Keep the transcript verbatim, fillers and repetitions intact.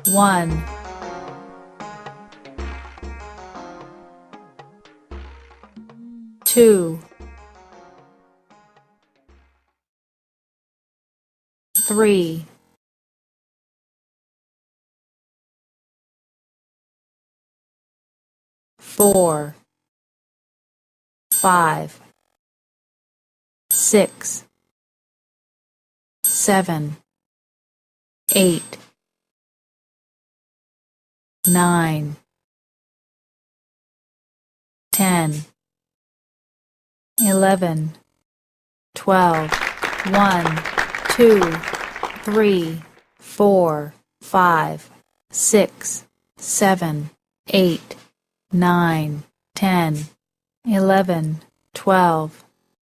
one, two, three, four, five, six, seven, eight, nine, ten, eleven, twelve, one, two, three, four, five, six, seven, eight, nine, ten, eleven, twelve.